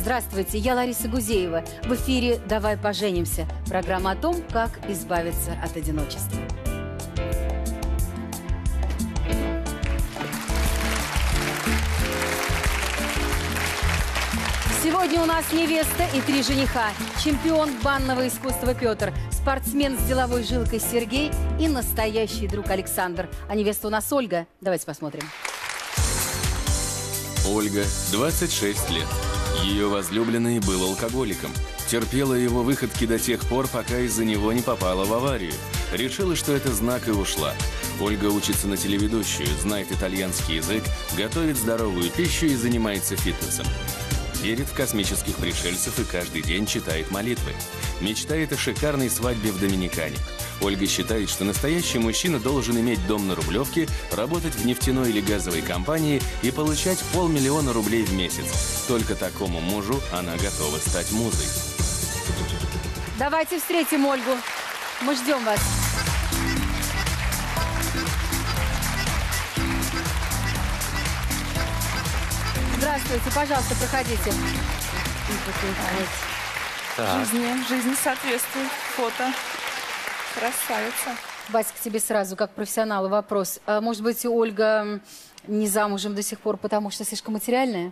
Здравствуйте, я Лариса Гузеева. В эфире «Давай поженимся» – программа о том, как избавиться от одиночества. Сегодня у нас невеста и 3 жениха, чемпион банного искусства Петр, спортсмен с деловой жилкой Сергей и настоящий друг Александр. А невеста у нас Ольга. Давайте посмотрим. Ольга, 26 лет. Ее возлюбленный был алкоголиком. Терпела его выходки до тех пор, пока из-за него не попала в аварию. Решила, что это знак, и ушла. Ольга учится на телеведущую, знает итальянский язык, готовит здоровую пищу и занимается фитнесом. Верит в космических пришельцев и каждый день читает молитвы. Мечтает о шикарной свадьбе в Доминикане. Ольга считает, что настоящий мужчина должен иметь дом на Рублевке, работать в нефтяной или газовой компании и получать 500 000 рублей в месяц. Только такому мужу она готова стать музой. Давайте встретим Ольгу. Мы ждем вас. Здравствуйте, пожалуйста, проходите. Жизни соответствует. Фото. Красавица. Вася, к тебе сразу, как профессионалу, вопрос. А может быть, Ольга не замужем до сих пор, потому что слишком материальная?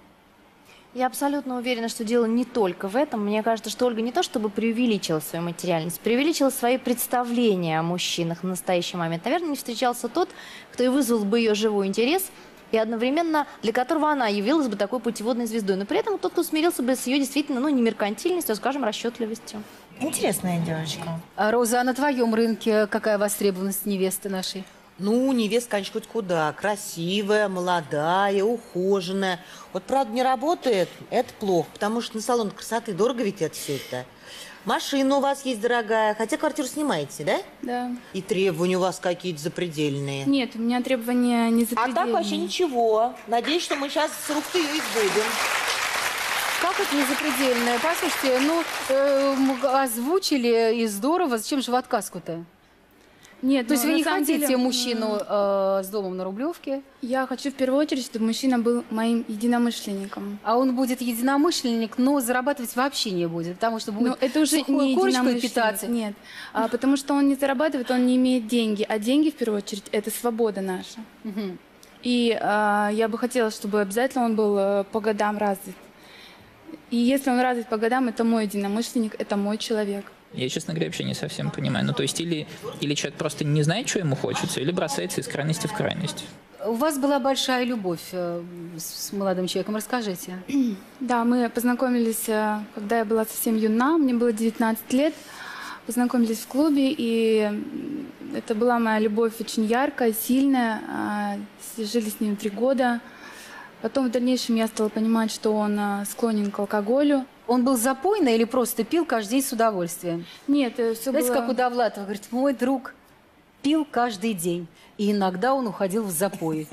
Я абсолютно уверена, что дело не только в этом. Мне кажется, что Ольга не то чтобы преувеличила свою материальность, преувеличила свои представления о мужчинах в настоящий момент. Наверное, не встречался тот, кто и вызвал бы ее живой интерес, и одновременно для которого она явилась бы такой путеводной звездой. Но при этом тот, кто смирился бы с ее действительно, ну, не меркантильностью, а, скажем, расчетливостью. Интересная девочка. А, Роза, а на твоем рынке какая востребованность невесты нашей? Ну, невестка, конечно, хоть куда. Красивая, молодая, ухоженная. Вот, правда, не работает, это плохо, потому что на салон красоты дорого ведь это все это. Машина у вас есть дорогая, хотя квартиру снимаете, да? Да. И требования у вас какие-то запредельные. Нет, у меня требования не запредельные. А так вообще ничего. Надеюсь, что мы сейчас с рук-то ее избудем. Как это не запредельное? Послушайте, озвучили и здорово. Зачем же в отказку-то? Нет, То есть вы не самом хотите деле, мужчину с домом на Рублевке? Я хочу в первую очередь, чтобы мужчина был моим единомышленником. А он будет единомышленник, но зарабатывать вообще не будет, потому что будет это уже не корочкой питаться. Нет, потому что он не зарабатывает, он не имеет деньги. А деньги, в первую очередь, это свобода наша. Угу. И я бы хотела, чтобы обязательно он был по годам развит. И если он развит по годам, это мой единомышленник, это мой человек. Я, честно говоря, вообще не совсем понимаю. Ну, то есть или человек просто не знает, что ему хочется, или бросается из крайности в крайность. У вас была большая любовь с молодым человеком. Расскажите. Да, мы познакомились, когда я была совсем юна, мне было 19 лет. Познакомились в клубе, и это была моя любовь очень яркая, сильная. Жили с ним 3 года. Потом в дальнейшем я стала понимать, что он склонен к алкоголю. Он был запойный или просто пил каждый день с удовольствием? Нет, все Знаете, было... как у Довлатова, говорит, мой друг пил каждый день, и иногда он уходил в запои.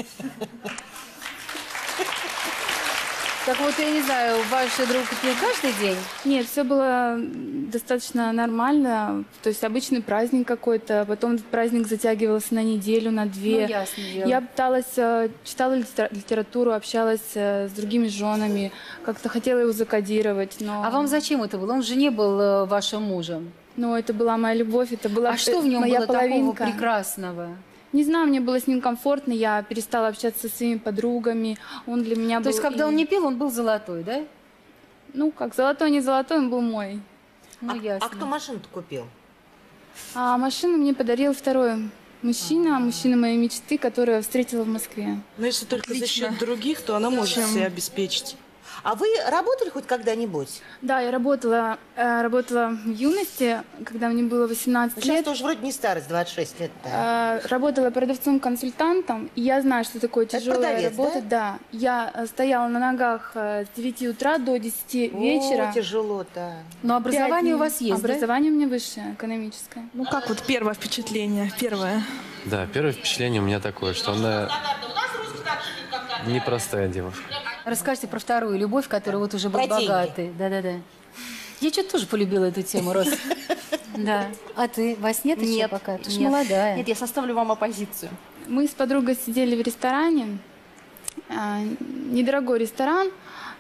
Так вот, я не знаю, ваш друг пил каждый день? Нет, все было достаточно нормально. То есть обычный праздник какой-то, потом этот праздник затягивался на неделю, на 2. Ну, ясно дело. Я пыталась, читала литературу, общалась с другими женами, как-то хотела его закодировать, но... А вам зачем это было? Он же не был вашим мужем. Ну, это была моя любовь, это была А что в нем моя было половинка. такого прекрасного? Не знаю, мне было с ним комфортно, я перестала общаться со своими подругами, он для меня был... То есть, когда он не пил, он был золотой, да? Ну, как золотой, не золотой, он был мой. Ну, ясно. А кто машину-то купил? А машину мне подарил второй мужчина моей мечты, которую я встретила в Москве. Но если только за счет других, то она может себя обеспечить. А вы работали хоть когда-нибудь? Да, я работала в юности, когда мне было 18 Сейчас лет. тоже вроде не старость, 26 лет. Да. Работала продавцом-консультантом, и я знаю, что такое тяжелая продавец, работа. Да? Я стояла на ногах с 9 утра до 10 вечера. О, тяжело-то. Но образование у вас есть, да? Образование у меня высшее, экономическое. Ну как вот первое впечатление? Первое. Да, первое впечатление у меня такое, что она непростая девушка. Расскажите про вторую любовь, которая вот уже был Про деньги. богатый. Да-да-да. Я что-то тоже полюбила эту тему, Рос. Да. А ты во сне ты что пока? Ты же молодая. Нет, я составлю вам оппозицию. Мы с подругой сидели в ресторане, недорогой ресторан.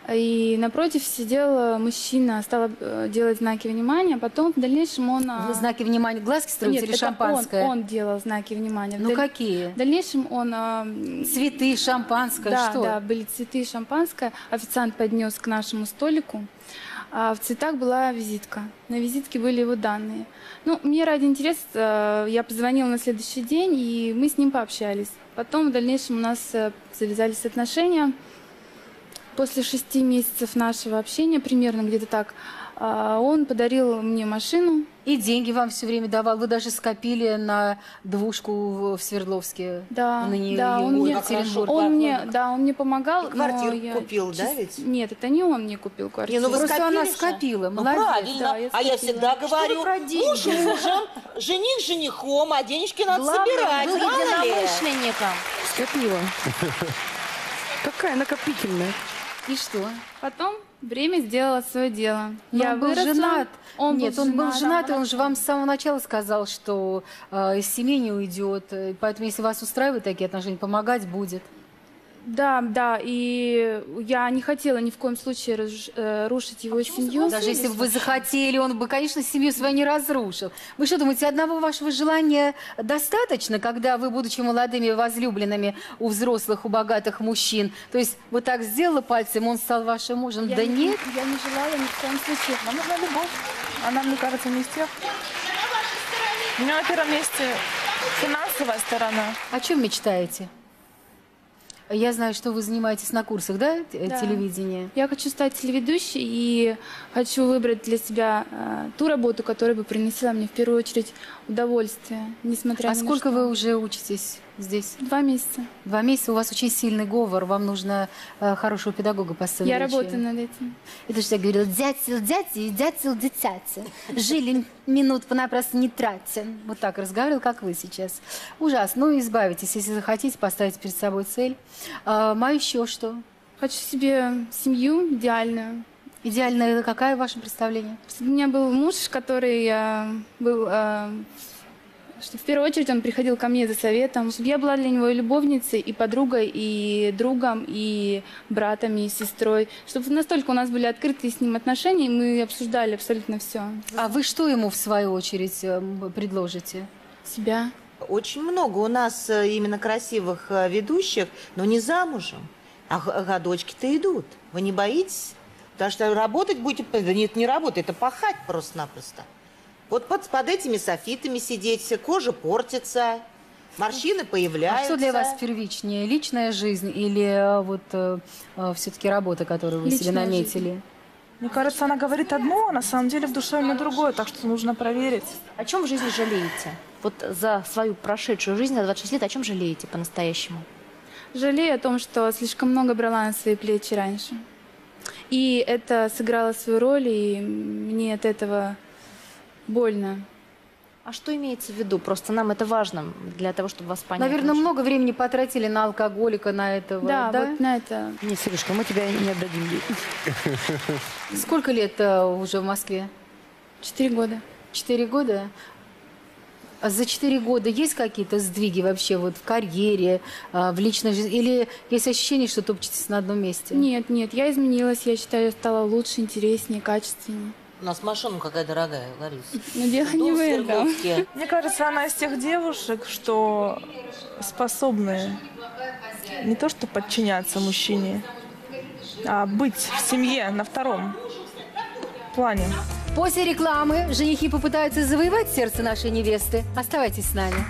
И напротив сидел мужчина, стал делать знаки внимания. Потом в дальнейшем он... Вы знаки внимания глазки строите или это шампанское? он делал знаки внимания. Ну какие? В дальнейшем он... Цветы, шампанское, да, что? Да, были цветы и шампанское. Официант поднес к нашему столику. А в цветах была визитка. На визитке были его данные. Ну, мне ради интереса я позвонила на следующий день, и мы с ним пообщались. Потом в дальнейшем у нас завязались отношения. После 6 месяцев нашего общения, примерно где-то так, он подарил мне машину. И деньги вам все время давал. Вы даже скопили на двушку в Свердловске. Да, на да, он мне помогал. И квартиру купил, да, ведь? Нет, это не он мне купил квартиру. Не, ну вы Просто она скопили же. скопила. Ну, Молодец. правильно. Да, я я скопила. всегда говорю, муж мужем, жених женихом, а денежки надо собирать. Был мало ли. единомышленником. Скопила. Какая накопительная. И что? Потом время сделало свое дело. Но Я он был выросла, женат. он был женат, и да, он же вам с самого начала сказал, что из семьи не уйдет. Поэтому, если вас устраивают такие отношения, помогать будет. Да, да, и я не хотела ни в коем случае рушить его семью. Даже если бы вы захотели, он бы, конечно, семью свою не разрушил. Вы что думаете, одного вашего желания достаточно, когда вы, будучи молодыми возлюбленными у взрослых, у богатых мужчин, то есть вот так сделала пальцем, он стал вашим мужем? Я Да не, нет. Я не желала ни в коем случае. Нам нужна любовь. Она, мне кажется, не из тех. У меня на первом месте финансовая сторона. О чем мечтаете? Я знаю, что вы занимаетесь на курсах, да, Да. телевидения? Я хочу стать телеведущей и хочу выбрать для себя ту работу, которая бы приносила мне в первую очередь удовольствие, несмотря А ни на сколько что. вы уже учитесь здесь? 2 месяца. 2 месяца, у вас очень сильный говор, вам нужно хорошего педагога по сцене. Я работаю над этим. Это же я говорила, дятел, дятел, дятел, дитятя. Жили минут понапрасну не тратя. Вот так разговаривал, как вы сейчас. Ужасно. Ну, избавитесь, если захотите, поставить перед собой цель. А еще что? Хочу себе семью идеальную. Идеальное, какое ваше представление? Чтобы у меня был муж, который был... что в первую очередь он приходил ко мне за советом, чтобы я была для него и любовницей, и подругой, и другом, и братом, и сестрой. Чтобы настолько у нас были открытые с ним отношения, и мы обсуждали абсолютно все. А вы что ему, в свою очередь, предложите? Себя. Очень много у нас именно красивых ведущих, но не замужем. А годочки-то идут. Вы не боитесь? Потому что работать будете... Нет, не работать, это пахать просто-напросто. Вот под этими софитами сидеть, вся кожа портится, морщины появляются. А что для вас первичнее, личная жизнь или вот все-таки работа, которую вы себе Личная наметили? жизнь. Мне кажется, она говорит одно, а на самом деле в душе у нее другое, так что нужно проверить. О чем в жизни жалеете? Вот за свою прошедшую жизнь на 26 лет о чем жалеете по-настоящему? Жалею о том, что слишком много брала на свои плечи раньше. И это сыграло свою роль, и мне от этого больно. А что имеется в виду? Просто нам это важно для того, чтобы вас понять. Наверное, лучше. много времени потратили на алкоголика, на этого. Да, вот на это. Нет, Сережка, мы тебя не отдадим ей. Сколько лет уже в Москве? 4 года. 4 года? А за 4 года есть какие-то сдвиги вообще вот в карьере, в личной жизни? Или есть ощущение, что топчетесь на одном месте? Нет, нет, я изменилась, я считаю, я стала лучше, интереснее, качественнее. У нас машина какая дорогая, Лариса. Но дело не Дом в в этом. Свердловске. Мне кажется, она из тех девушек, что способны не то что подчиняться мужчине, а быть в семье на втором плане. После рекламы женихи попытаются завоевать сердце нашей невесты. Оставайтесь с нами.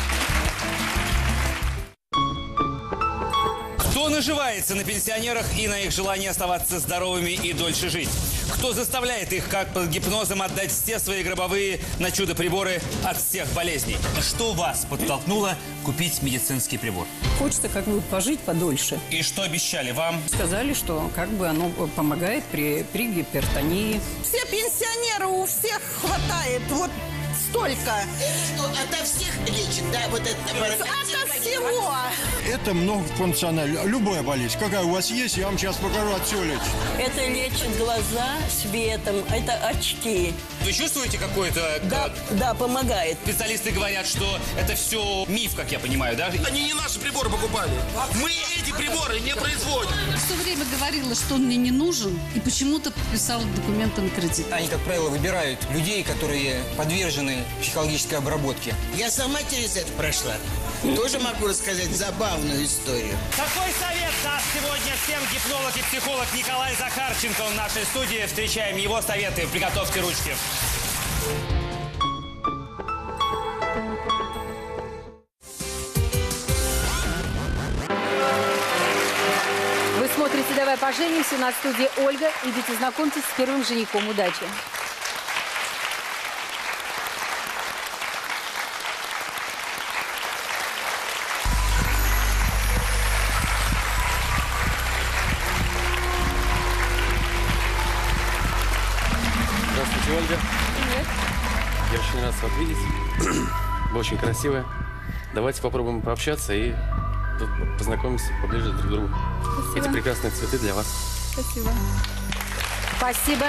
Кто наживается на пенсионерах и на их желании оставаться здоровыми и дольше жить? Кто заставляет их, как под гипнозом, отдать все свои гробовые на чудо-приборы от всех болезней? Что вас подтолкнуло купить медицинский прибор? Хочется как бы пожить подольше. И что обещали вам? Сказали, что как бы оно помогает при гипертонии. Все пенсионеры, у всех хватает. Вот только. Ото всех лечит, да, вот это? Ото всего. Это многофункционально. Любая болезнь, какая у вас есть, я вам сейчас покажу, от всего лечит. Это лечит глаза светом, это очки. Вы чувствуете какой-то... Да, помогает. Специалисты говорят, что это все миф, как я понимаю, да? Они не наши приборы покупали. Мы эти приборы не производим. Все время говорила, что он мне не нужен, и почему-то подписала документы на кредит. Они, как правило, выбирают людей, которые подвержены психологической обработке. Я сама через это прошла. Тоже могу рассказать забавную историю. Какой совет даст сегодня всем гипнолог и психолог Николай Захарченко в нашей студии? Встречаем его советы. Приготовьте ручки. Вы смотрите «Давай поженимся», на студии Ольга. Идите знакомьтесь с первым женихом. Удачи! Здравствуйте, Ольга. Привет. Я очень рад вас видеть. Вы очень красивая. Давайте попробуем пообщаться и познакомимся поближе друг к другу. Спасибо. Эти прекрасные цветы для вас. Спасибо. Спасибо.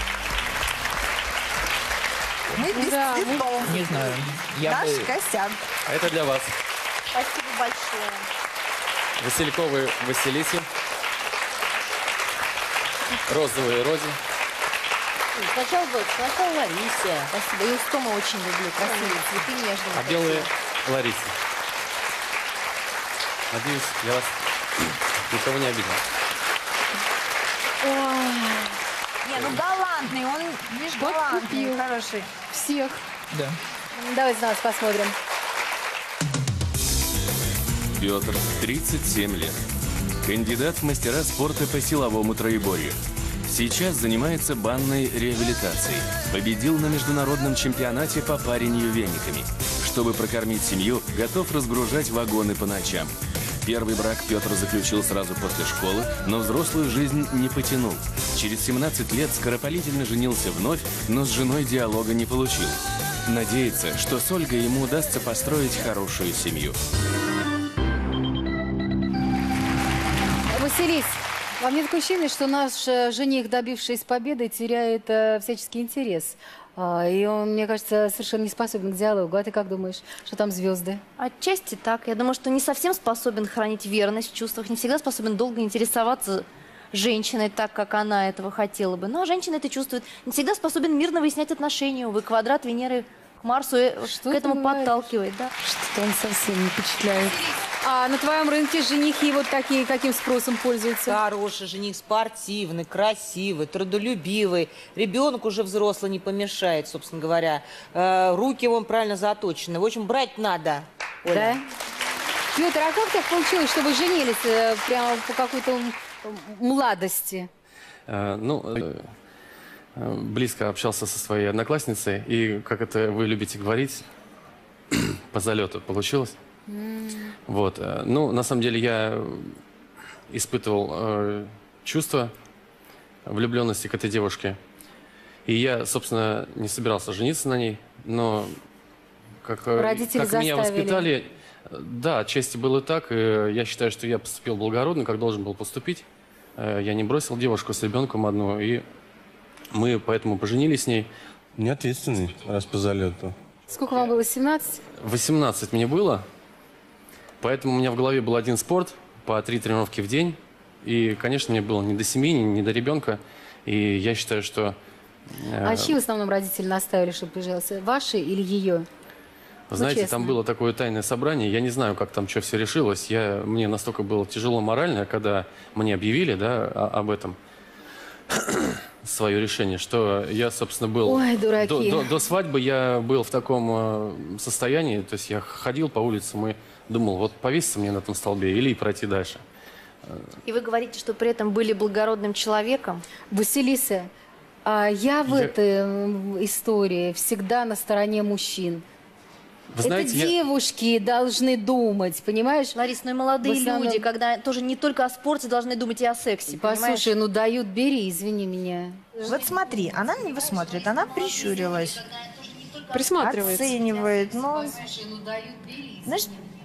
Мы без цветов. Не знаю. Наш косяк. А это для вас. Спасибо большое. Васильковые Василисе. Розовые Розе. Сначала Ларисе. Спасибо. И Устома очень люблю. Красивые цветы, нежные. А белые Ларисе. Надеюсь, я вас никого не обидел. Не, ну галантный, он, видишь, галантный, хороший. Всех. Да. Давайте на нас посмотрим. Петр, 37 лет. Кандидат в мастера спорта по силовому троеборью. Сейчас занимается банной реабилитацией. Победил на международном чемпионате по парению вениками. Чтобы прокормить семью, готов разгружать вагоны по ночам. Первый брак Петр заключил сразу после школы, но взрослую жизнь не потянул. Через 17 лет скоропалительно женился вновь, но с женой диалога не получил. Надеется, что с Ольгой ему удастся построить хорошую семью. Василис, вам нет такое ощущение, что наш жених, добившись победы, теряет всяческий интерес? И он, мне кажется, совершенно не способен к диалогу. А ты как думаешь, что там звезды? Отчасти так. Я думаю, что не совсем способен хранить верность в чувствах, не всегда способен долго интересоваться женщиной так, как она этого хотела бы. Но женщина это чувствует. Не всегда способен мирно выяснять отношения. Увы, квадрат Венеры к Марсу к этому подталкивает. Да? Что-то он совсем не впечатляет. А на твоем рынке женихи вот такие, каким спросом пользуются? Хороший жених, спортивный, красивый, трудолюбивый. Ребенок уже взрослый не помешает, собственно говоря. Руки вон правильно заточены. В общем, брать надо, Оля. Да? Петр, а как так получилось, что вы женились прямо по какой-то младости? Близко общался со своей одноклассницей, и, как это вы любите говорить, по залету получилось. Вот. Ну, на самом деле, я испытывал чувство влюбленности к этой девушке. И я, собственно, не собирался жениться на ней, но как меня воспитали, да, отчасти было так. И я считаю, что я поступил благородно, как должен был поступить. Я не бросил девушку с ребенком одну, и мы поэтому поженились с ней. Не ответственный, раз по залету. Сколько вам было, 17? 18 мне было. Поэтому у меня в голове был один спорт, по 3 тренировки в день. И, конечно, мне было не до семьи, не до ребенка. И я считаю, что... А чьи в основном родители наставили, чтобы поженился? Ваши или ее? Вы знаете, честно. там было такое тайное собрание. Я не знаю, как там что все решилось. Мне настолько было тяжело морально, когда мне объявили, да, об этом, свое решение, что я, собственно, был... Ой, дураки. До свадьбы я был в таком состоянии. То есть я ходил по улицам и думал, вот повеситься мне на этом столбе или пройти дальше. И вы говорите, что при этом были благородным человеком. Василиса, я в этой истории всегда на стороне мужчин. Вы знаете, это девушки должны думать, понимаешь? Ларис, ну и молодые люди, когда тоже не только о спорте должны думать и о сексе, понимаешь? Послушай, ну дают, бери, извини меня. Вот смотри, она на него смотрит, она прищурилась. присматривается. Оценивает. Но, знаешь,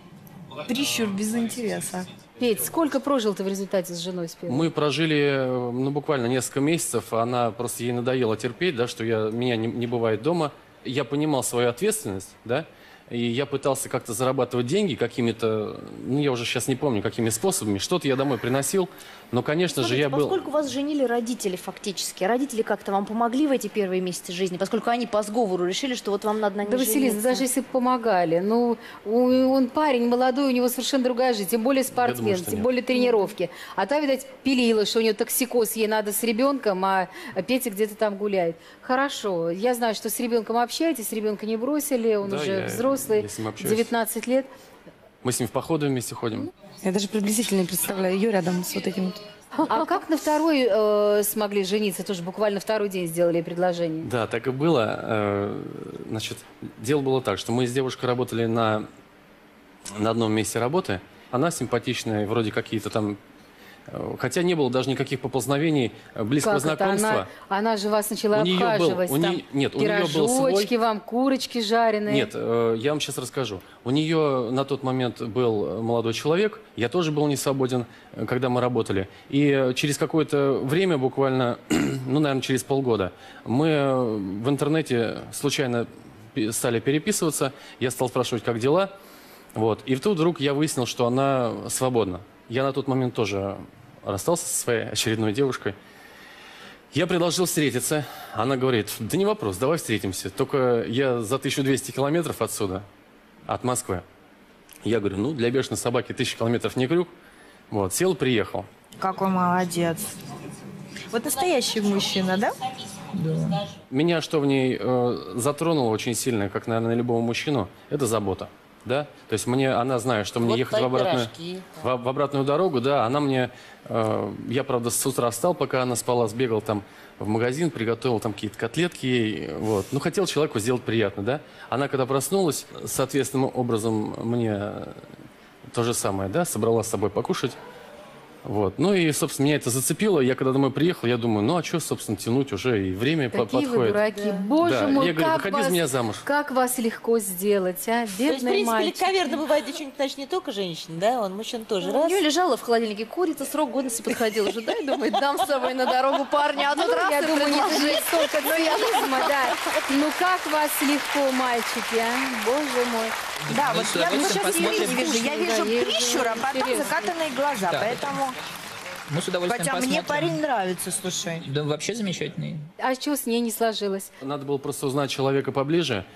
прищур без интереса. Петь, сколько прожил ты в результате с женой с первой? Мы прожили, ну, буквально несколько месяцев. Она просто, ей надоело терпеть, да, что меня не бывает дома. Я понимал свою ответственность, да, и я пытался как-то зарабатывать деньги какими-то, ну, я уже сейчас не помню, какими способами. Что-то я домой приносил, но, конечно же, я был... Поскольку вас женили родители фактически, родители как-то вам помогли в эти первые месяцы жизни, поскольку они по сговору решили, что вот вам надо на ней жениться? Да, Василиса, даже если бы помогали, ну, он парень молодой, у него совершенно другая жизнь, тем более спортсмен, тем более тренировки. А та, видать, пилила, что у нее токсикоз, ей надо с ребенком, а Петя где-то там гуляет. Хорошо, я знаю, что с ребенком общаетесь, ребенка не бросили, он уже взрослый, 19 лет. Мы с ним в походы вместе ходим. Я даже приблизительно не представляю ее рядом с вот этим вот. А как на второй смогли жениться? Тоже буквально второй день сделали предложение. Да, так и было. Значит, дело было так, что мы с девушкой работали на одном месте работы. Она симпатичная, вроде какие-то там... Хотя не было даже никаких поползновений близкого знакомства. Она же вас начала обхаживать. Нет, у нее был свой... Пирожочки вам, курочки жареные. Нет, я вам сейчас расскажу. У нее на тот момент был молодой человек. Я тоже был не свободен, когда мы работали. И через какое-то время, буквально, ну, наверное, через полгода, мы в интернете случайно стали переписываться. Я стал спрашивать, как дела. Вот. И тут вдруг я выяснил, что она свободна. Я на тот момент тоже расстался со своей очередной девушкой. Я предложил встретиться. Она говорит, да не вопрос, давай встретимся. Только я за 1200 километров отсюда, от Москвы. Я говорю, ну, для бешеной собаки 1000 километров не крюк. Вот, сел, приехал. Какой молодец. Вот настоящий мужчина, да? Да. Меня что в ней затронуло очень сильно, как, наверное, любого мужчину, это забота. Да? То есть она знает, что мне вот ехать в обратную дорогу, да, она мне, я, правда, с утра встал, пока она спала, сбегал там в магазин, приготовил там какие-то котлетки ей, вот. Ну, хотел человеку сделать приятно, да. Она, когда проснулась, соответственным образом мне то же самое, да, собрала с собой покушать. Вот. Ну и, собственно, меня это зацепило. Я когда домой приехал, я думаю, ну а что, собственно, тянуть уже, и время подходит. Такие вы дураки. Да. Боже мой, я говорю, выходи за меня замуж. Как вас легко сделать, а? Бедный мальчик. В принципе, легковерно бывает девчонки, значит, не только женщины, да? Он мужчина тоже. У нее лежала в холодильнике курица, срок годности подходил уже. Дай, думает, дам с собой на дорогу парня, а тут раз я и думаю, не столько цинизма, да. Ну как вас легко, мальчики, а? Боже мой. Да, вот я сейчас вижу. Я вижу прищур, а потом закатанные глаза, поэтому... Мы с удовольствием Хотя посмотрим. мне парень нравится, слушай. Да, вообще замечательный. А что с ней не сложилось? Надо было просто узнать человека поближе.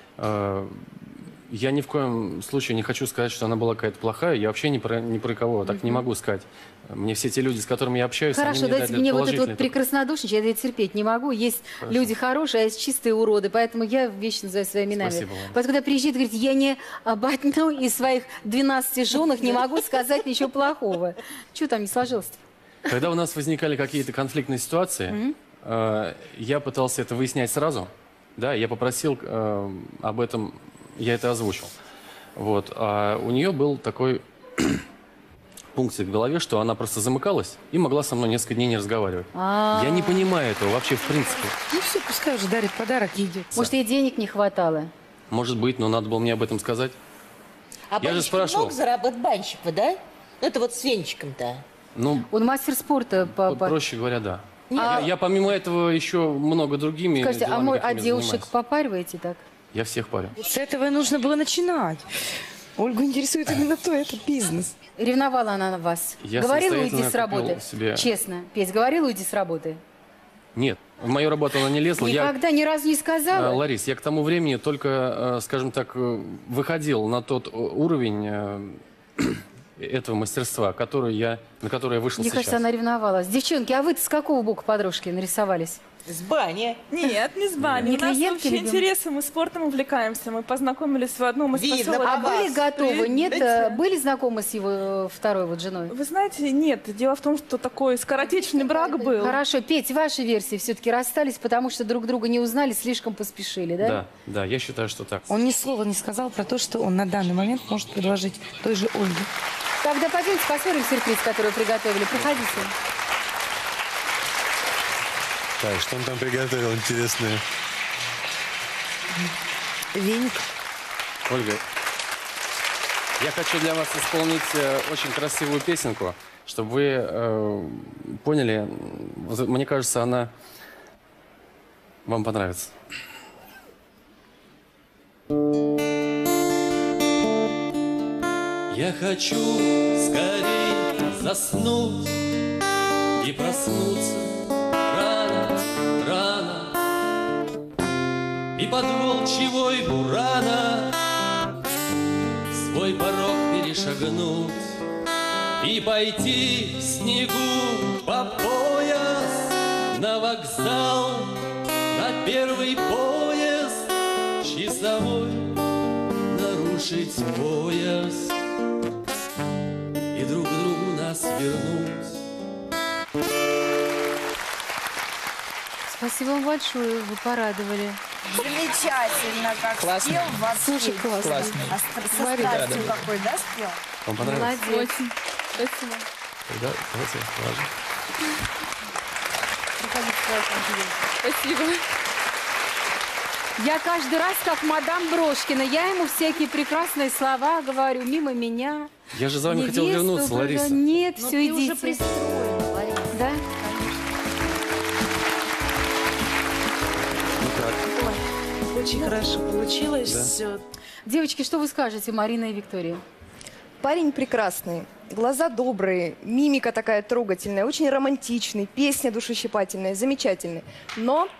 Я ни в коем случае не хочу сказать, что она была какая-то плохая. Я вообще ни про кого так не могу сказать. Мне все те люди, с которыми я общаюсь, хорошо, они дайте мне вот это вот прекраснодушничать, я это терпеть не могу. Есть люди хорошие, а есть чистые уроды, поэтому я вещи называю своими именами. Спасибо вам. Вот когда приезжает, говорит, я не об одной из своих 12 женах не могу сказать ничего плохого. Что там не сложилось-то? Когда у нас возникали какие-то конфликтные ситуации, я пытался это выяснять сразу. Да, я попросил об этом, я это озвучил. Вот. А у нее был такой пунктик в голове, что она просто замыкалась и могла со мной несколько дней не разговаривать. Я не понимаю этого вообще в принципе. Ну все, пускай уже дарит подарок и идет. Может, ей денег не хватало? Может быть, но надо было мне об этом сказать. А я же спрашивал. Мог заработать банщика, да? Это вот с венчиком-то. Ну, он мастер спорта. Проще говоря, да. Я помимо этого еще много другими Скажите, делами а девушек попариваете так? Я всех парю. С этого и нужно было начинать. Ольгу интересует именно то, это бизнес. Ревновала она на вас? Я говорила, уйди с работы? Честно, Петь, говорила, уйди с работы? Нет, в мою работу она не лезла. Никогда ни разу не сказала? Ларис, я к тому времени только, скажем так, выходил на тот уровень этого мастерства, на который я вышел Мне сейчас. кажется, она ревновалась. Девчонки, а вы-то с какого боку подружки нарисовались? С бани. Нет, не с бани. У нас общие интересы, мы спортом увлекаемся. Мы познакомились в одном из поселков. А были готовы? Нет? Были знакомы с его второй вот женой? Вы знаете, нет. Дело в том, что такой скоротечный брак был. Хорошо. Петь, ваши версии все-таки расстались, потому что друг друга не узнали, слишком поспешили, да? Да, я считаю, что так. Он ни слова не сказал про то, что он на данный момент может предложить той же Ольге. Тогда пойдемте посмотрим сюрприз, который приготовили. Приходите. Так, что он там приготовил интересное? веник. Ольга, я хочу для вас исполнить очень красивую песенку, чтобы вы поняли, мне кажется, она вам понравится. Я хочу скорее заснуть и проснуться рано, рано, и под волчьей бурана свой порог перешагнуть и пойти в снегу по пояс на вокзал, на первый поезд часовой нарушить пояс и друг другу нас вернуть. Спасибо вам большое, вы порадовали. Замечательно, как Классно. спел. Слушай, классно. А со страстью какой, да, спел? Вам понравилось? Молодец. Очень. Спасибо. Тогда давайте положим. Спасибо. Я каждый раз, как мадам Брошкина, я ему всякие прекрасные слова говорю, мимо меня. Я же за вами хотел Невесту вернуться, уже- Лариса. Нет, Но все, ты идите. уже пристроена, Лариса. Да? Ну как? Очень хорошо получилось. Да. Девочки, что вы скажете, Марина и Виктория? Парень прекрасный, глаза добрые, мимика такая трогательная, очень романтичный, песня душещипательная, замечательный. Но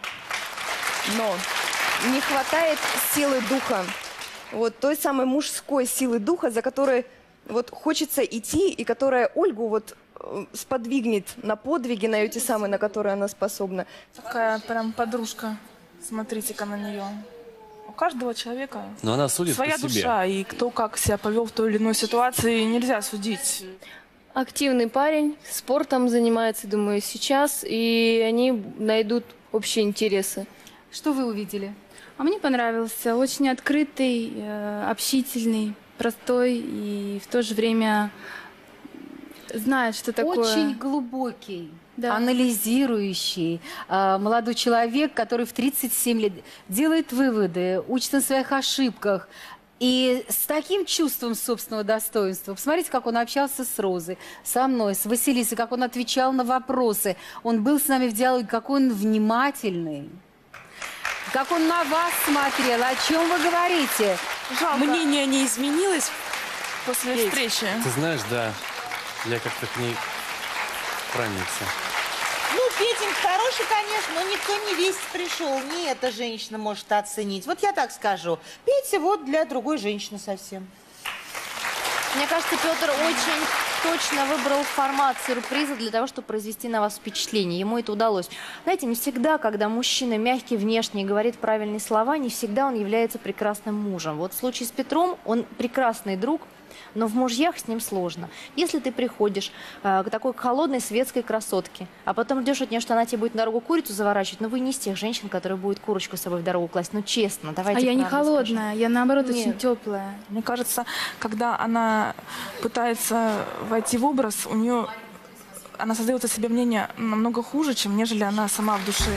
не хватает силы духа, вот той самой мужской силы духа, за которой вот хочется идти и которая Ольгу вот сподвигнет на подвиги, на эти самые, на которые она способна. Такая прям подружка. Смотрите-ка на нее. У каждого человека Но она судит своя по себе. душа, и кто как себя повел в той или иной ситуации, нельзя судить. Активный парень, спортом занимается, думаю, сейчас, и они найдут общие интересы. Что вы увидели? А мне понравился. Очень открытый, общительный, простой и в то же время знает, что такое. Очень глубокий, Да. анализирующий молодой человек, который в 37 лет делает выводы, учится на своих ошибках. И с таким чувством собственного достоинства. Посмотрите, как он общался с Розой, со мной, с Василисой, как он отвечал на вопросы. Он был с нами в диалоге, какой он внимательный. Как он на вас смотрел, о чем вы говорите? Жалко. Мнение не изменилось после встречи. Ты знаешь, да, я как-то к ней проникся. Ну, Петенька хороший, конечно, но никто не весь пришел. Не эта женщина может оценить. Вот я так скажу. Петя вот для другой женщины совсем. Мне кажется, Петр очень точно выбрал формат сюрприза для того, чтобы произвести на вас впечатление. Ему это удалось. Знаете, не всегда, когда мужчина мягкий внешне и говорит правильные слова, не всегда он является прекрасным мужем. Вот в случае с Петром он прекрасный друг, но в мужьях с ним сложно. Если ты приходишь к такой холодной светской красотке, а потом ждешь от нее, что она тебе будет на дорогу курицу заворачивать, но вы не из тех женщин, которые будут курочку с собой в дорогу класть. Ну, честно, давайте. А я не правду холодная, скажем. я наоборот Нет. очень теплая. Мне кажется, когда она пытается войти в образ, у нее она создает о себе мнение намного хуже, чем нежели она сама в душе.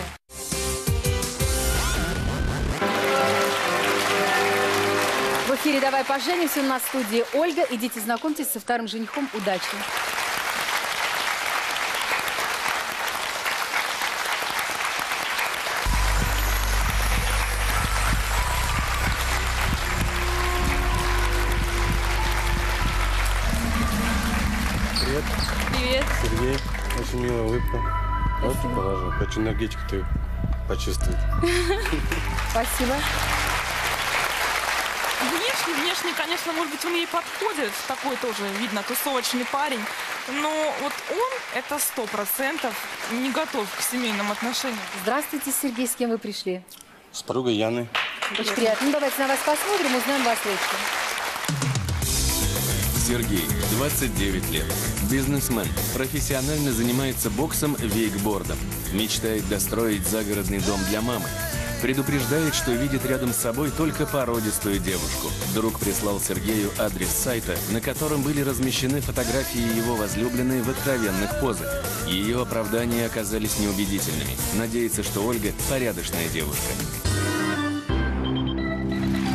В эфире «Давай поженимся», у нас в студии Ольга. Идите знакомьтесь со вторым женихом. Удачи! Привет. Привет. Сергей. Очень милая улыбка. Вот положу. Хочу энергетику ты почувствовать. Спасибо. Внешне, конечно, может быть, он ей подходит. Такой тоже, видно, тусовочный парень. Но вот он, это 100% не готов к семейным отношениям. Здравствуйте, Сергей. С кем вы пришли? С подругой Яной. Очень приятно. Ну, давайте на вас посмотрим, узнаем вас лучше. Сергей, 29 лет. Бизнесмен. Профессионально занимается боксом, вейкбордом. Мечтает достроить загородный дом для мамы. Предупреждает, что видит рядом с собой только породистую девушку. Друг прислал Сергею адрес сайта, на котором были размещены фотографии его возлюбленной в откровенных позах. Ее оправдания оказались неубедительными. Надеется, что Ольга порядочная девушка.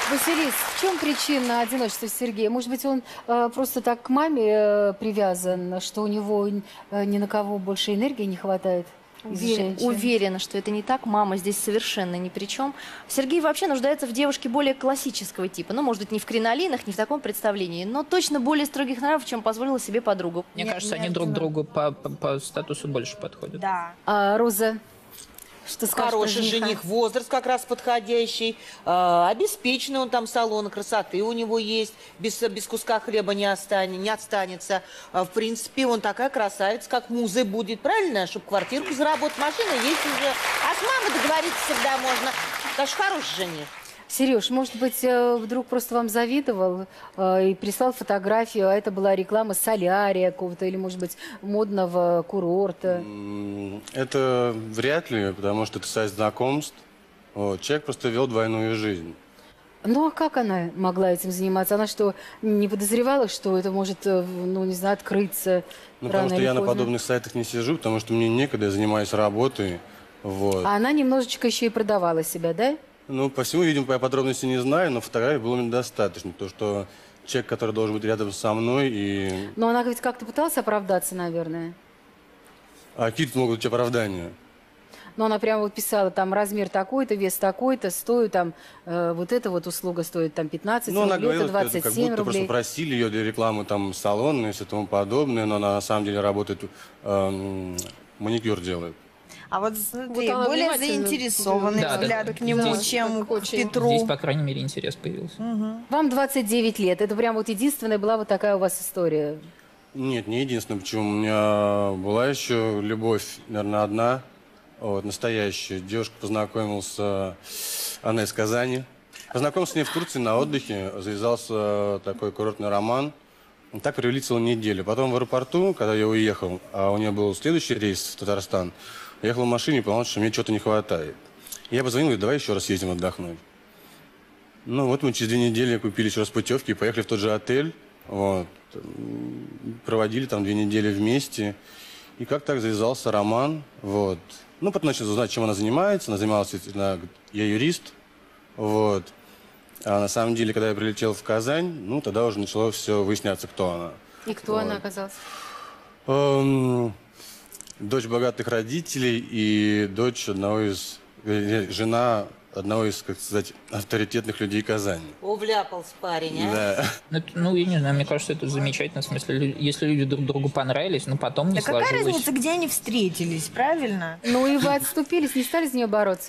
Василис, в чем причина одиночества Сергея? Может быть, он просто так к маме привязан, что у него ни на кого больше энергии не хватает? Уверена, что это не так. Мама здесь совершенно ни при чем. Сергей вообще нуждается в девушке более классического типа. Ну, может быть, не в кринолинах, не в таком представлении, но точно более строгих нравов, чем позволила себе подруга. Мне кажется, они друг другу по статусу больше подходят. Да. Роза, что скажешь про Хороший жениха? жених, возраст как раз подходящий, обеспеченный он там, салон красоты у него есть, без куска хлеба не отстанется. В принципе, он такая красавица, как музой будет, правильно? Чтобы квартирку заработать, машина есть уже. А с мамой договориться всегда можно. Так что хороший жених. Сереж, может быть, вдруг просто вам завидовал и прислал фотографию, а это была реклама солярия какого-то или, может быть, модного курорта? Это вряд ли, потому что это сайт знакомств. Вот. Человек просто вел двойную жизнь. Ну, а как она могла этим заниматься? Она что, не подозревала, что это может, ну, не знаю, открыться Ну, рано потому что или я на поздно? подобных сайтах не сижу, потому что мне некогда, я занимаюсь работой. Вот. А она немножечко еще и продавала себя, да? Ну, по всему, видимо, я подробности не знаю, но фотографий было мне достаточно. То, что человек, который должен быть рядом со мной, и... Но она ведь как-то пыталась оправдаться, наверное. А какие тут могут быть оправдания? Но она прямо вот писала, там, размер такой-то, вес такой-то, стою там, вот эта вот услуга стоит там 15 Ну, она рублей, это говорила, что это 27 как будто просто рублей. просили ее для рекламы там салона и все тому подобное, но она на самом деле работает, маникюр делает. А вот смотри, Вот она более внимательно заинтересованный Да, да. взгляд к нему, Здесь чем к Петру. Здесь, по крайней мере, интерес появился. Вам 29 лет, это прям вот единственная была вот такая у вас история. Нет, не единственное, почему у меня была еще любовь, наверное, одна, вот, настоящая. Девушка познакомился, она из Казани. Познакомился с ней в Турции на отдыхе, завязался такой курортный роман. Так провели целую неделю. Потом в аэропорту, когда я уехал, а у нее был следующий рейс в Татарстан, я ехал в машине и понял, что мне чего-то не хватает. Я позвонил, говорю, давай еще раз съездим отдохнуть. Ну вот мы через 2 недели купили еще раз путевки и поехали в тот же отель. Вот. Проводили там 2 недели вместе. И как так завязался роман. Вот. Ну, потом начал узнать, чем она занимается. Она занималась, я юрист. Вот. А на самом деле, когда я прилетел в Казань, ну, тогда уже начало все выясняться, кто она. И кто она оказалась? Дочь богатых родителей и дочь жена одного из, как сказать, авторитетных людей Казани. Вляпался парень, а? Да. Ну, я не знаю, мне кажется, это замечательно. В смысле, если люди друг другу понравились, но потом не Да какая сложилось. разница, где они встретились, правильно? Ну и вы отступились, не стали за нее бороться?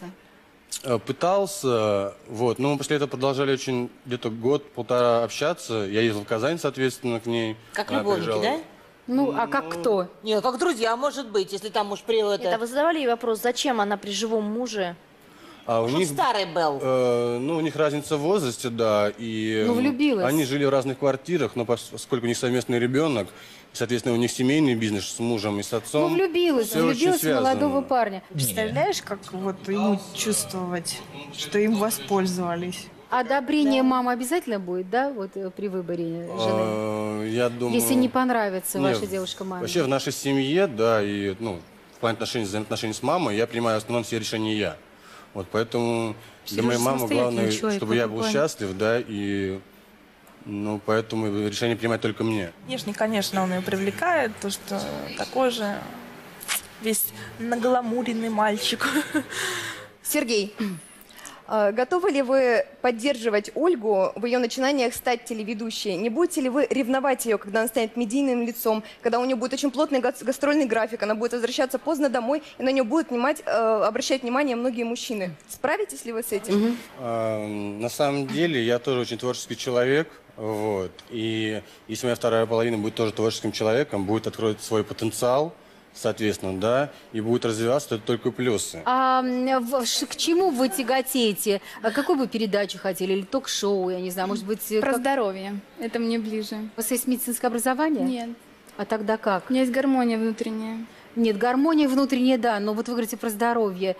Пытался, вот, но мы после этого продолжали очень где-то год-полтора общаться. Я ездил в Казань, соответственно, к ней. Как Она любовники, приезжала. да? Ну, а как кто? Не, как друзья, может быть, если там уж при Нет, а вы задавали ей вопрос, зачем она при живом муже? А у них, старый был. ну, у них разница в возрасте, да, и Ну, влюбилась. они жили в разных квартирах, но поскольку у них совместный ребенок, соответственно, у них семейный бизнес с мужем и с отцом. Ну, влюбилась, всё очень влюбилась в связано. молодого парня. Представляешь, как вот ему чувствовать, что им воспользовались? Одобрение мамы обязательно будет, да, вот при выборе жены? Я думаю... Если не понравится Нет, ваша девушка маме. Вообще в нашей семье, да, и, ну, в плане взаимоотношений с мамой, я принимаю в основном все решения я. Вот поэтому для моей мамы главное, чтобы я был счастлив, да, и, ну, поэтому решение принимать только мне. Внешне, конечно, он ее привлекает, то, что такой же весь нагламуренный мальчик. Сергей, готовы ли вы поддерживать Ольгу в ее начинаниях стать телеведущей? Не будете ли вы ревновать ее, когда она станет медийным лицом, когда у нее будет очень плотный гастрольный график, она будет возвращаться поздно домой, и на нее будут обращать внимание многие мужчины? Справитесь ли вы с этим? На самом деле, я тоже очень творческий человек, вот, и если моя вторая половина будет тоже творческим человеком, будет откроет свой потенциал, соответственно, да, и будет развиваться, то это только плюсы. А к чему вы тяготеете? А какую бы передачу хотели? Или ток-шоу, я не знаю, может быть... Про здоровье. Это мне ближе. У вас есть медицинское образование? Нет. А тогда как? У меня есть гармония внутренняя. Нет, гармония внутренняя, да, но вот вы говорите про здоровье.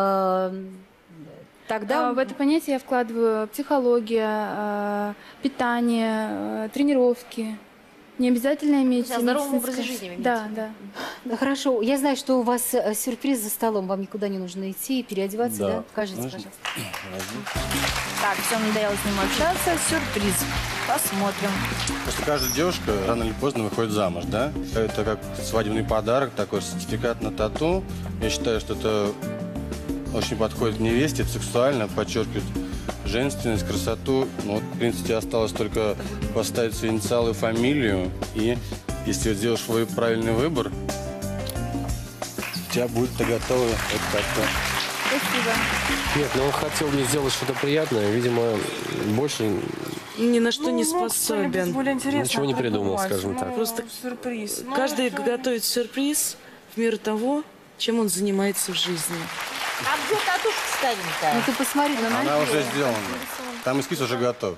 Тогда... В это понятие я вкладываю психология, питание, тренировки. Не обязательно иметь О здоровом медицинское... образе жизни вы имеете Да, в виду? да. Да, хорошо. Я знаю, что у вас сюрприз за столом. Вам никуда не нужно идти и переодеваться, да? Покажите, пожалуйста. Так, все, надоело с ним общаться. Сюрприз. Посмотрим. Просто каждая девушка рано или поздно выходит замуж, да? Это как свадебный подарок, такой сертификат на тату. Я считаю, что это очень подходит невесте, это сексуально, подчеркивает женственность, красоту. Ну, вот, в принципе, осталось только поставить свои инициалы и фамилию. И если сделаешь свой правильный выбор, у тебя будет готово это тату. Спасибо. Нет, но он хотел мне сделать что-то приятное. Видимо, больше ни на что не способен. ничего не придумал, скажем так. Просто сюрприз. Каждый готовит сюрприз в меру того, чем он занимается в жизни. А где татушку ставим-то? Ну ты посмотри на Она ноге. уже сделана. Там эскиз уже готов.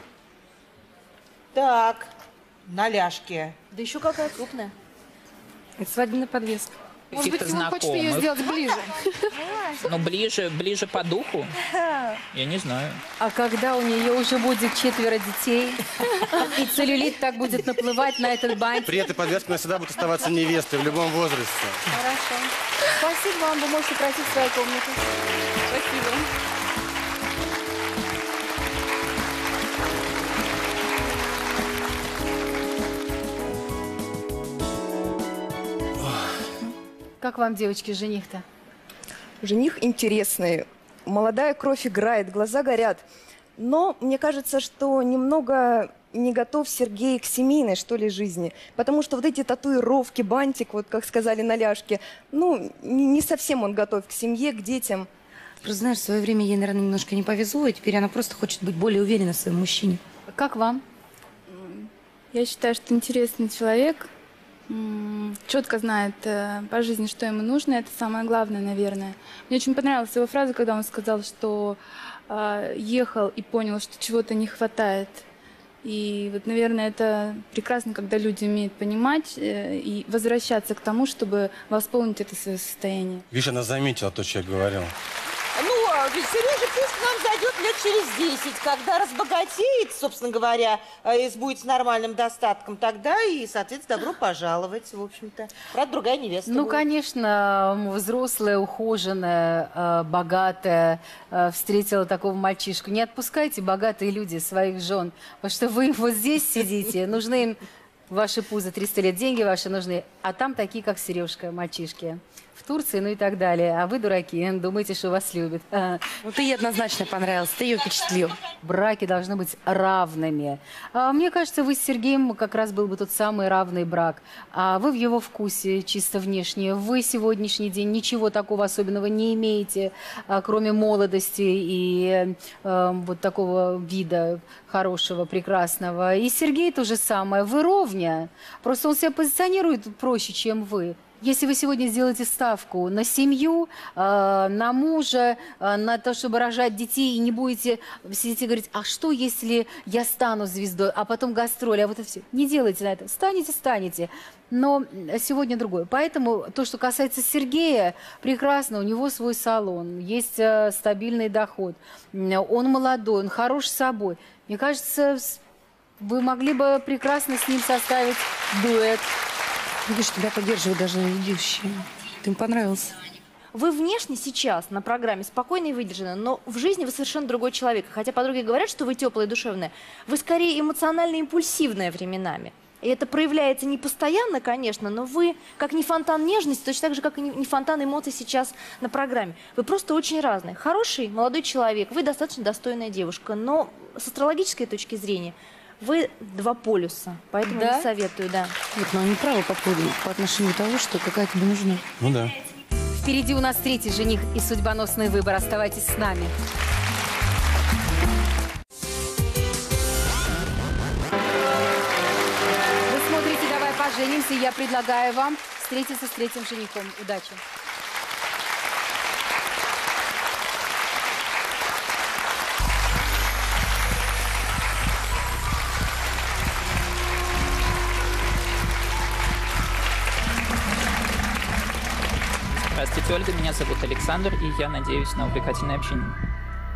Так, на ляжке. Да еще какая крупная. Это свадебная подвеска. Может быть, Каких-то он хочет ее знакомых. сделать ближе. Ну, ближе по духу? Я не знаю. А когда у нее уже будет 4 детей, и целлюлит так будет наплывать на этот бантик. При этой подвеске она всегда будет оставаться невестой в любом возрасте. Хорошо. Спасибо вам, вы можете пройти в свою комнату. Спасибо. Как вам, девочки, жених-то? Жених интересный. Молодая кровь играет, глаза горят. Но мне кажется, что немного не готов Сергей к семейной, что ли, жизни. Потому что вот эти татуировки, бантик, вот как сказали на ляжке, ну, не совсем он готов к семье, к детям. Просто знаешь, в свое время ей, наверное, немножко не повезло, и теперь она просто хочет быть более уверенной в своем мужчине. Как вам? Я считаю, что интересный человек, четко знает по жизни, что ему нужно. Это самое главное, наверное. Мне очень понравилась его фраза, когда он сказал, что ехал и понял, что чего-то не хватает. И вот, наверное, это прекрасно, когда люди умеют понимать и возвращаться к тому, чтобы восполнить это свое состояние. Видишь, она заметила то, что я говорил. Ну, Сережа пусть к нам зайдет лет через 10, когда разбогатеет, собственно говоря, и будет с нормальным достатком, тогда и, соответственно, добро пожаловать, в общем-то. Правда, другая невеста Ну, будет. конечно, взрослая, ухоженная, богатая встретила такого мальчишку. Не отпускайте, богатые люди, своих жен, потому что вы вот здесь сидите, нужны им ваши пузы, 300 лет, деньги ваши нужны, а там такие, как Сережка, мальчишки. В Турции, ну и так далее. А вы, дураки, думаете, что вас любят. Ну, ты ей однозначно понравился, ты ее впечатлил. Браки должны быть равными. Мне кажется, вы с Сергеем как раз был бы тот самый равный брак. А вы в его вкусе, чисто внешне. Вы сегодняшний день ничего такого особенного не имеете, кроме молодости и вот такого вида хорошего, прекрасного. И Сергей то же самое. Вы ровня. Просто он себя позиционирует проще, чем вы. Если вы сегодня сделаете ставку на семью, на мужа, на то, чтобы рожать детей, и не будете сидеть и говорить, а что, если я стану звездой, а потом гастроли, а вот это все. Не делайте на это. Станете. Но сегодня другое. Поэтому то, что касается Сергея, прекрасно, у него свой салон, есть стабильный доход, он молодой, он хорош собой. Мне кажется, вы могли бы прекрасно с ним составить дуэт. Видишь, тебя поддерживает даже ведущая. Ты им понравился. Вы внешне сейчас на программе спокойны и выдержаны, но в жизни вы совершенно другой человек. Хотя подруги говорят, что вы теплая и душевная, вы скорее эмоционально импульсивная временами. И это проявляется не постоянно, конечно, но вы как не фонтан нежности, точно так же, как и не фонтан эмоций сейчас на программе. Вы просто очень разные. Хороший молодой человек, вы достаточно достойная девушка, но с астрологической точки зрения вы два полюса, поэтому Да? не советую, да. Нет, но они правы по отношению того, что какая тебе нужна. Ну да. Впереди у нас третий жених и судьбоносный выбор. Оставайтесь с нами. Вы смотрите «Давай поженимся», и я предлагаю вам встретиться с третьим женихом. Удачи! Здравствуйте, Ольга. Меня зовут Александр, и я надеюсь на увлекательное общение.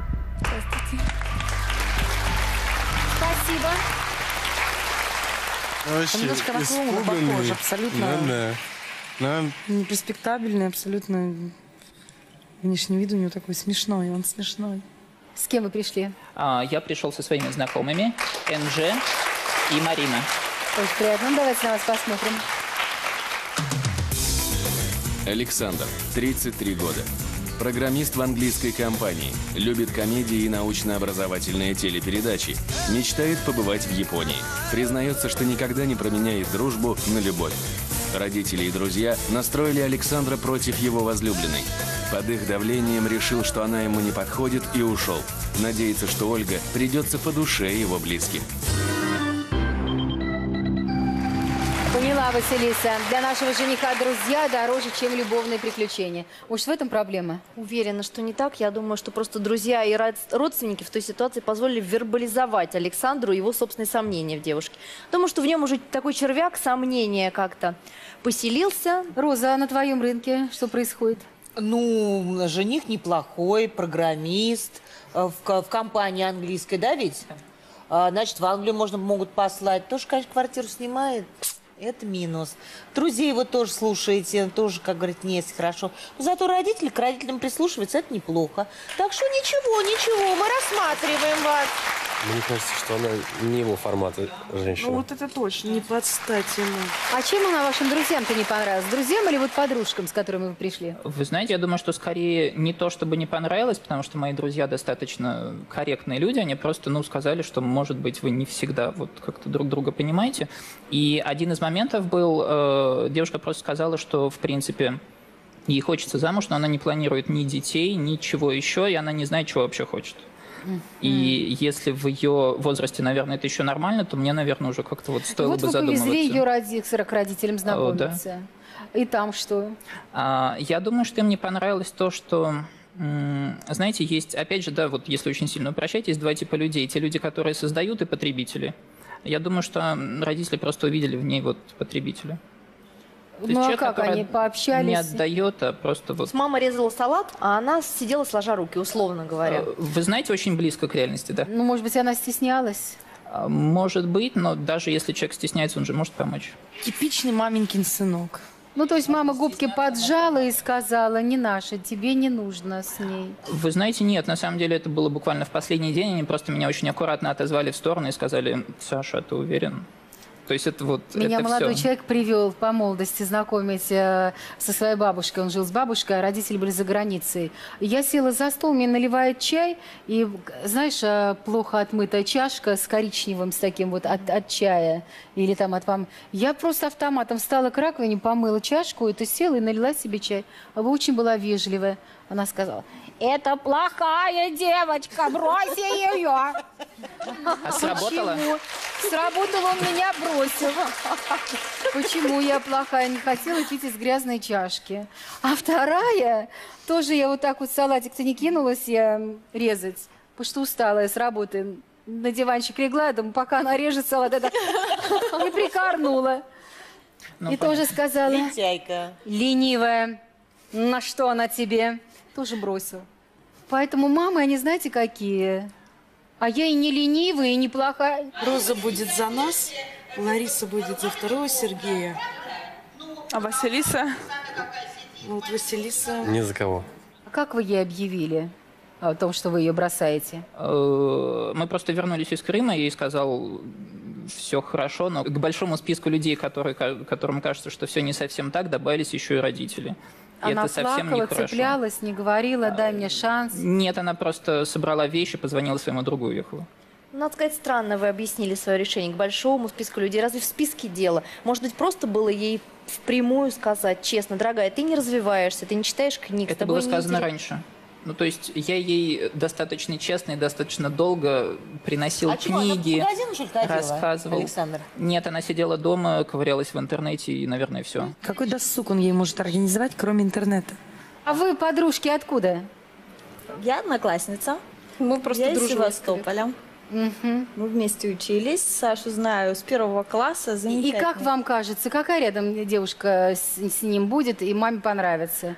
Здравствуйте. Спасибо. Вообще, Немножко на клоуна испуганный. похож, абсолютно. Да. Неперспектабельный, абсолютно. Внешний вид у него такой смешной, он смешной. С кем вы пришли? Я пришел со своими знакомыми, НЖ и Марина. Очень приятно. Ну, давайте на вас посмотрим. Александр, 33 года. Программист в английской компании. Любит комедии и научно-образовательные телепередачи. Мечтает побывать в Японии. Признается, что никогда не променяет дружбу на любовь. Родители и друзья настроили Александра против его возлюбленной. Под их давлением решил, что она ему не подходит, и ушел. Надеется, что Ольга придется по душе его близким. Поняла, Василиса. Для нашего жениха друзья дороже, чем любовные приключения. Может, в этом проблема? Уверена, что не так. Я думаю, что просто друзья и родственники в той ситуации позволили вербализовать Александру его собственные сомнения в девушке. Думаю, что в нем уже такой червяк сомнения как-то поселился. Роза, а на твоем рынке что происходит? Ну, жених неплохой, программист, в компании английской, да ведь? Значит, в Англию могут послать. Тоже, конечно, квартиру снимает. Это минус. Друзей его тоже слушаете, тоже, как говорит, не есть хорошо. Но зато родители к родителям прислушиваются, это неплохо. Так что ничего, мы рассматриваем вас. Мне кажется, что она не его формата женщина. Ну вот это точно, не под стать ему. А чем она вашим друзьям-то не понравилась? Друзьям или вот подружкам, с которыми вы пришли? Вы знаете, я думаю, что скорее не то, чтобы не понравилось, потому что мои друзья достаточно корректные люди, они просто, сказали, что, может быть, вы не всегда вот как-то друг друга понимаете. И один из моментов был, девушка просто сказала, что, в принципе, ей хочется замуж, но она не планирует ни детей, ничего еще, и она не знает, чего вообще хочет. И если в ее возрасте, наверное, это еще нормально, то мне, наверное, уже как-то вот стоило бы задумываться. Вот вы повезли ее к родителям знакомиться. Да. И там что? Я думаю, что им не понравилось то, что... Знаете, есть, опять же, да, вот если очень сильно упрощать, есть два типа людей. Те люди, которые создают, и потребители. Я думаю, что родители просто увидели в ней вот потребителя. Ну, а как они пообщались? Не отдает, а просто вот... Мама резала салат, а она сидела сложа руки, условно говоря. Вы знаете, очень близко к реальности, да. Ну, может быть, она стеснялась? Может быть, но даже если человек стесняется, он же может помочь. Типичный маменькин сынок. Ну, то есть мама губки поджала и сказала: не наша, тебе не нужно с ней. Вы знаете, нет, на самом деле это было буквально в последний день. Они просто меня очень аккуратно отозвали в сторону и сказали: Саша, ты уверен? То есть это вот... Меня это молодой все. человек привел по молодости знакомить со своей бабушкой. Он жил с бабушкой, а родители были за границей. Я села за стол, мне наливает чай, и, знаешь, плохо отмытая чашка с коричневым, с таким вот от чая, или там от вам. Я просто автоматом встала к раковине, помыла чашку, это села и налила себе чай. А вы очень была вежливая. Она сказала: это плохая девочка, брось ее. А сработало? Почему? Сработало, он меня бросил. Почему я плохая? Не хотела пить из грязной чашки. А вторая, тоже я вот так вот салатик-то не кинулась я резать, потому что устала я с работы. На диванчик легла, я думаю, пока она режет салат, это и прикорнула. И тоже сказала: лентяйка. Ленивая. На что она тебе? Тоже бросил. Поэтому мамы, они знаете какие? А я и не ленивая, и не плохая. Роза будет за нас, Лариса будет за второго Сергея. А Василиса? Вот Василиса... Ни за кого. А как вы ей объявили о том, что вы ее бросаете? Мы просто вернулись из Крыма, и ей сказал: все хорошо, но к большому списку людей, которым кажется, что все не совсем так, добавились еще и родители. И она это совсем плакала, нехорошо. цеплялась, не говорила: дай мне шанс. Нет, она просто собрала вещи, позвонила своему другу и уехала. Надо сказать, странно вы объяснили свое решение к большому списку людей. Разве в списке дело? Может быть, просто было ей впрямую сказать, честно: дорогая, ты не развиваешься, ты не читаешь книг. Это было сказано раньше. Ну, то есть я ей достаточно честно и достаточно долго приносил книги, рассказывал. Александр? Нет, она сидела дома, ковырялась в интернете, и, наверное, все. Какой досуг он ей может организовать, кроме интернета? А вы, подружки, откуда? Я одноклассница. Мы просто я из дружим. Севастополя. Мы вместе учились. Сашу знаю с 1 класса. И как вам кажется, какая рядом девушка с ним будет и маме понравится?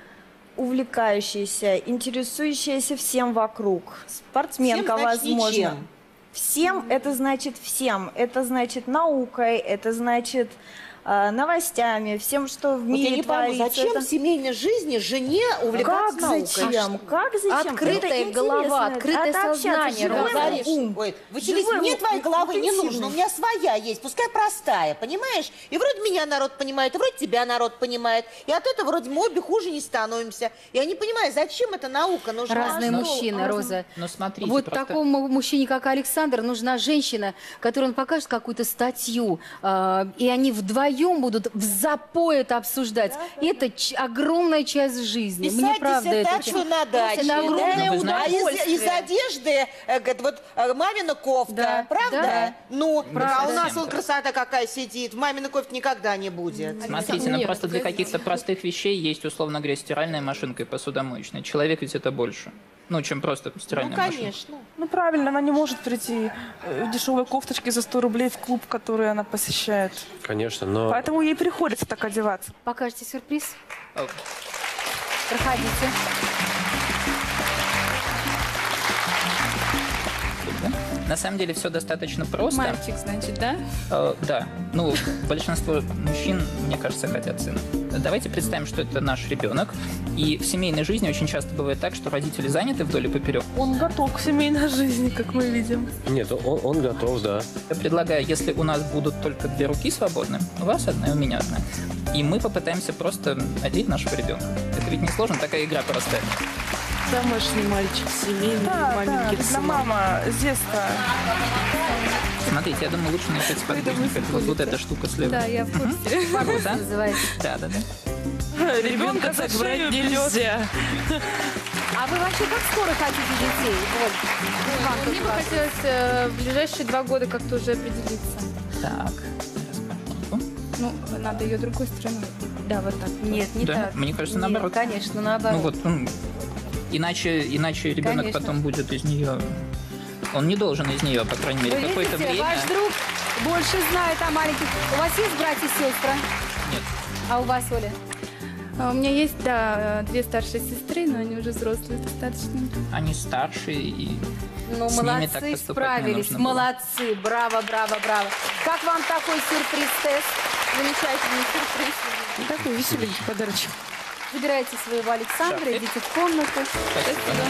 Увлекающаяся, интересующаяся всем вокруг. Спортсменка, всем, значит, возможно. Ничем. Всем это значит всем. Это значит наукой, это значит новостями, всем, что в мире я не пойму, творится. зачем в семейной жизни жене увлекаться наукой? Зачем? Как зачем? Открытая голова, открытое сознание. Ой, Василиса, мне твоей головы не нужно, у меня своя есть, пускай простая, понимаешь? И вроде меня народ понимает, и вроде тебя народ понимает. И от этого вроде мы обе хуже не становимся. Я не понимаю, зачем эта наука нужна? Разные мужчины, Роза. Но смотрите, вот просто... такому мужчине, как Александр, нужна женщина, которой он покажет какую-то статью, и они вдвоем будут в запой это обсуждать. Да. Это огромная часть жизни. Писать мне правда диссертацию на даче. Это огромное удовольствие. Из одежды, вот мамина кофта, да, правда? Да. Ну, правда. А у нас вот красота какая сидит. В маминой кофте никогда не будет. Смотрите, ну просто для каких-то простых вещей есть, условно говоря, стиральная машинка и посудомоечная. Человек ведь это больше. Ну, чем просто стиральная машинка. Конечно. Ну, правильно, она не может прийти в дешевой кофточке за 100 рублей в клуб, который она посещает. Конечно, но... Поэтому ей приходится так одеваться. Покажете сюрприз? Проходите. На самом деле все достаточно просто. Мальчик, значит, да? Да. Ну, большинство мужчин, мне кажется, хотят сына. Давайте представим, что это наш ребенок. И в семейной жизни очень часто бывает так, что родители заняты вдоль и поперек. Он готов к семейной жизни, как мы видим. Нет, он готов, да. Я предлагаю, если у нас будут только 2 руки свободны, у вас одна, и у меня одна. И мы попытаемся просто одеть нашего ребенка. Это ведь не сложно, такая игра простая. Домашний мальчик, семейный, маленький. Да, мама, здесь-то. Смотрите, я думаю, лучше начать с подвижника. Вот эта штука слева. Да, я в курсе. Да? Называется. Да. Ребенка за шею нельзя. А вы вообще как скоро хотите детей? Вот. Мне бы хотелось в ближайшие 2 года как-то уже определиться. Так. Ну, надо ее другой стороной. Да, вот так. Нет, не да? так. Мне кажется, Нет, наоборот. конечно, наоборот. Ну вот, иначе ребенок Конечно. потом будет из нее... Он не должен из нее, по крайней мере, Вы какое-то видите, время... ваш друг больше знает о маленьких. У вас есть братья и сестры? Нет. А у вас, Оля? У меня есть, да, 2 старшие сестры, но они уже взрослые достаточно. Они старше, и ну, с ними так молодцы, поступать справились, не нужно было. молодцы, браво, браво, браво. Как вам такой сюрприз-тест? Замечательный сюрприз. Такой веселенький подарочек. Выбирайте своего Александра, Шапки. идите в комнату. Спасибо.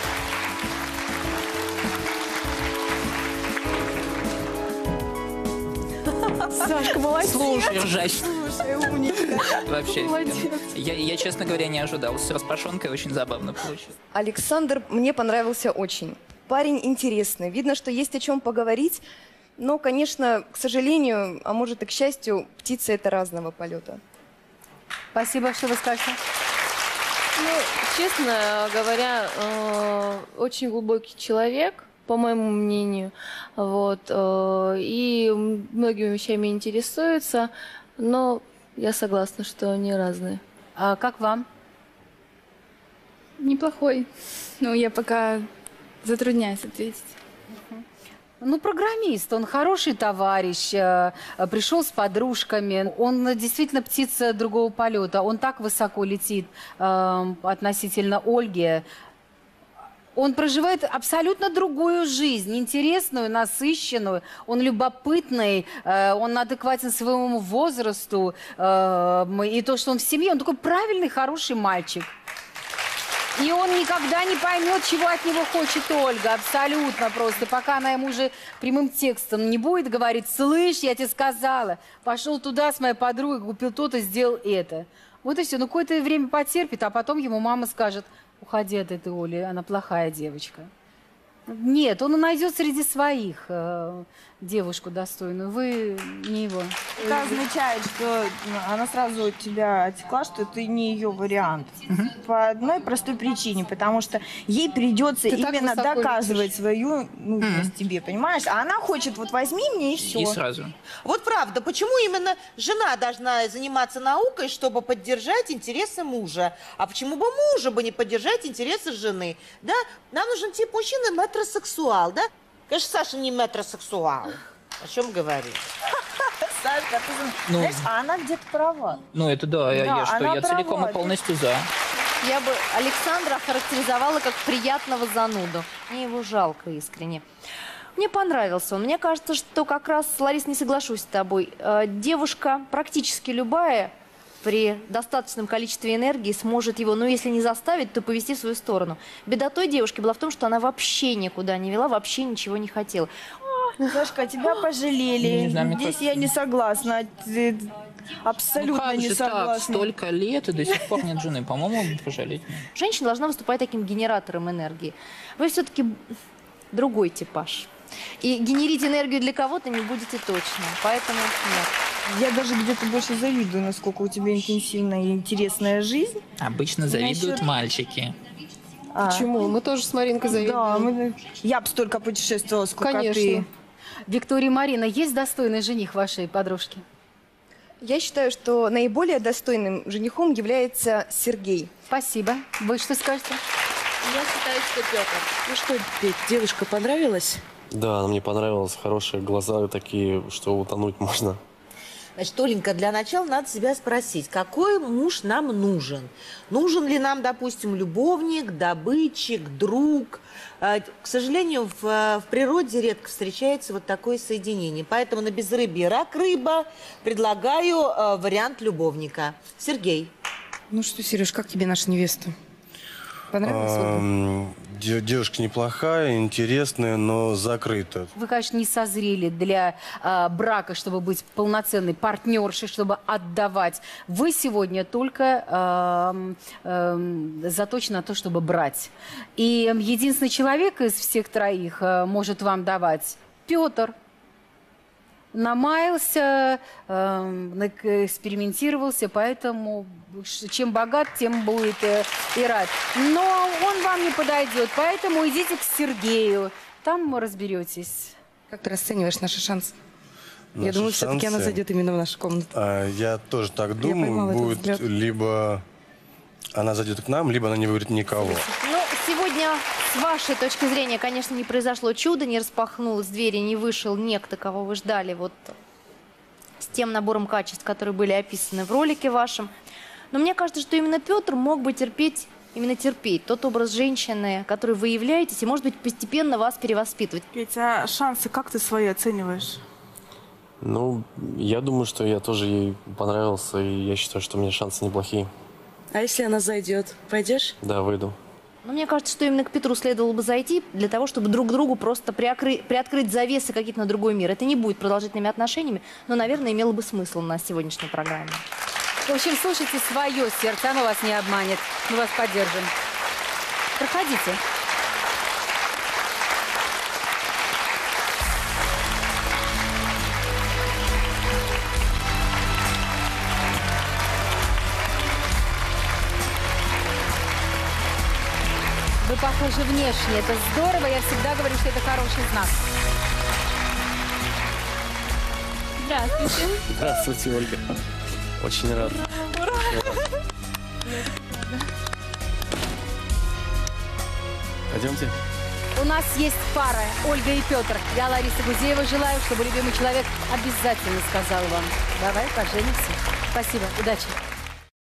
Сашка, молодец. Слушай, ржач. Слушай, умничка. Вообще, Молодец. я, честно говоря, не ожидал. С распашонкой очень забавно получилось. Александр мне понравился очень. Парень интересный. Видно, что есть о чем поговорить. Но, конечно, к сожалению, а может и к счастью, птицы — это разного полета. Спасибо, что вы скажете. Ну, честно говоря, очень глубокий человек, по моему мнению. Вот, и многими вещами интересуется, но я согласна, что они разные. А как вам? Неплохой. Но я пока затрудняюсь ответить. Ну, программист, он хороший товарищ, пришел с подружками. Он действительно птица другого полета. Он так высоко летит относительно Ольги. Он проживает абсолютно другую жизнь, интересную, насыщенную. Он любопытный, он адекватен своему возрасту. И то, что он в семье, он такой правильный, хороший мальчик. И он никогда не поймет, чего от него хочет Ольга. Абсолютно просто. Пока она ему уже прямым текстом не будет говорить: слышь, я тебе сказала, пошел туда с моей подругой, купил то-то, сделал это. Вот и все. Ну, какое-то время потерпит, а потом ему мама скажет: уходи от этой Оли, она плохая девочка. Нет, он найдет среди своих девушку достойную. Вы не его. Это означает, что она сразу от тебя отекла, что ты не ее вариант. По одной простой причине, потому что ей придется именно доказывать свою нужность тебе, понимаешь? А она хочет: вот возьми мне и все. И сразу. Вот правда, почему именно жена должна заниматься наукой, чтобы поддержать интересы мужа? А почему бы мужа бы не поддержать интересы жены? Да? Нам нужен тип мужчины метросексуал, да? Конечно, Саша не метросексуал. О чем говорить? Сашка, ты знаешь, а она где-то права. Ну, это да, я целиком и полностью за. Я бы Александра охарактеризовала как приятного зануду. Мне его жалко искренне. Мне понравился он. Мне кажется, что как раз, Ларис, не соглашусь с тобой. Девушка практически любая при достаточном количестве энергии сможет его, ну, если не заставить, то повести в свою сторону. Беда той девушки была в том, что она вообще никуда не вела, вообще ничего не хотела. Сашка, тебя пожалели. Здесь я не согласна. Абсолютно не согласна. Так, столько лет и до сих пор нет жены. По-моему, пожалеть. Женщина должна выступать таким генератором энергии. Вы все-таки другой типаж. И генерить энергию для кого-то не будете точно. Поэтому нет. Я даже где-то больше завидую, насколько у тебя интенсивная и интересная жизнь. Обычно завидуют мальчики. Почему? Мы тоже с Маринкой завидуем. Да, я бы столько путешествовала, сколько Конечно. ты. Виктория и Марина, есть достойный жених вашей подружки? Я считаю, что наиболее достойным женихом является Сергей. Спасибо. Вы что скажете? Я считаю, что Петр. Ну что, Петь, девушка понравилась? Да, она мне понравилась. Хорошие глаза такие, что утонуть можно. Значит, Оленька, для начала надо себя спросить, какой муж нам нужен? Нужен ли нам, допустим, любовник, добытчик, друг? К сожалению, в природе редко встречается вот такое соединение. Поэтому на безрыбье рак рыба предлагаю вариант любовника. Сергей. Ну что, Сереж, как тебе наша невеста? Понравилась? Девушка неплохая, интересная, но закрыта. Вы, конечно, не созрели для брака, чтобы быть полноценной партнершей, чтобы отдавать. Вы сегодня только заточены на то, чтобы брать. И единственный человек из всех троих может вам давать Петр. Намаялся, экспериментировался, поэтому чем богат, тем будет и рад. Но он вам не подойдет, поэтому идите к Сергею, там разберетесь. Как ты расцениваешь наши шансы? Наши Я думаю, все-таки она шансы? зайдет именно в нашу комнату. Я тоже так поймала думаю. этот Будет взгляд. либо она зайдет к нам, либо она не выберет никого. Ну, сегодня, с вашей точки зрения, конечно, не произошло чудо, не распахнулась дверь и не вышел некто, кого вы ждали, вот с тем набором качеств, которые были описаны в ролике вашем. Но мне кажется, что именно Петр мог бы терпеть тот образ женщины, который вы являетесь, и, может быть, постепенно вас перевоспитывать. Петь, а шансы как ты свои оцениваешь? Ну, я думаю, что я тоже ей понравился, и я считаю, что у меня шансы неплохие. А если она зайдет, пойдешь? Да, выйду. Но мне кажется, что именно к Петру следовало бы зайти для того, чтобы друг другу просто приоткрыть завесы какие-то на другой мир. Это не будет продолжительными отношениями, но, наверное, имело бы смысл на сегодняшней программе. В общем, слушайте свое сердце, оно вас не обманет. Мы вас поддержим. Проходите. Вы похожи внешне, это здорово, я всегда говорю, что это хороший знак. Здравствуйте. Здравствуйте, Ольга. Очень рад. Пойдемте. У нас есть пара, Ольга и Петр. Я, Лариса Гузеева, желаю, чтобы любимый человек обязательно сказал вам: давай поженимся. Спасибо, удачи.